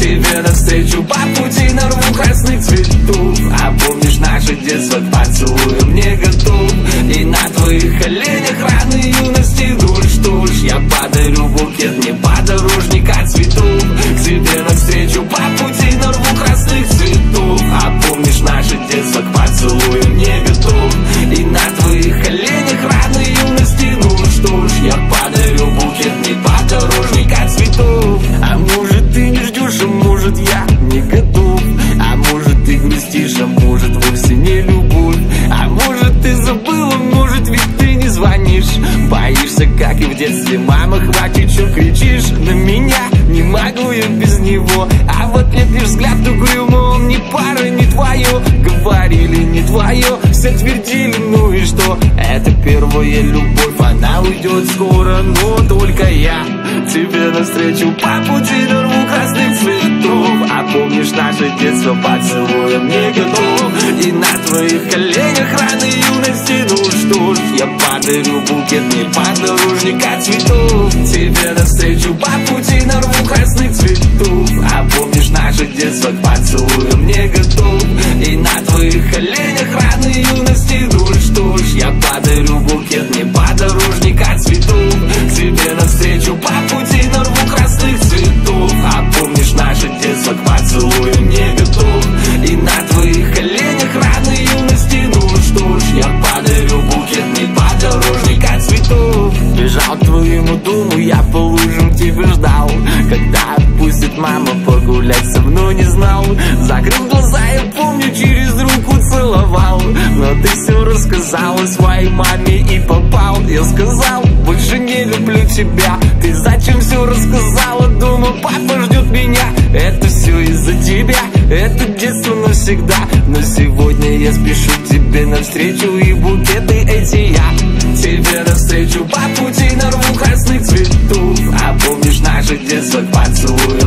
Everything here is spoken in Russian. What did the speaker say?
тебе навстречу по пути нарву красных цветов. А помнишь наше детство, к поцелуям не готов. И на твоих коленях раны юности душь. Что ж, я подарю букет, не подорожника цветов. К тебе навстречу по пути нарву красных цветов. А помнишь наше детство, к поцелуям не готов. И на твоих коленях раны юности. Ну что ж, я подарю букет, не подорожника цветов. А может ты не ждешь, а может я не готов. А может ты грустишь, а может вовсе не любовь. А может ты забыла, может ведь ты не звонишь. Боишься, как и в детстве, мама, хватит, что кричишь на меня. Не могу я без него. А вот нет лишь взгляд угрюмо. Он не пара, не твое. Говорили, не твое. Все твердили, ну и что? Это первая любовь, она уйдет скоро. Но только я тебе навстречу по пути нарву красных цветов. А помнишь наше детство, поцелуем не готов. И на твоих коленях раны юности. Ну что ж, я подарю букет, не подорожника цветов. Тебе навстречу по пути нарву красных цветов. А помнишь наше детство, к поцелуям не готов. И на твоих коленях раны юности. Ну что ж, я подарю букет, не подорожника цветов. Тебе навстречу по пути нарву красных цветов. А помнишь наше детство, к поцелуям не готов. И на твоих коленях раны юности. Ну что ж, я подарю букет, не подорожника цветов. Бежал к твоему дому, я по лужам тебя ждал. Когда отпустит мама погулять со мной, не знал. Закрыл глаза, я помню, через руку целовал. Но ты все рассказала своей маме и попал. Я сказал, больше не люблю тебя. Ты зачем все рассказала? Думал, папа ждет меня. Это все из-за тебя, это детство навсегда. Но сегодня я спешу к тебе навстречу. И букеты эти я тебе навстречу по пути нарву красных цветов. А помнишь наше детство, к поцелую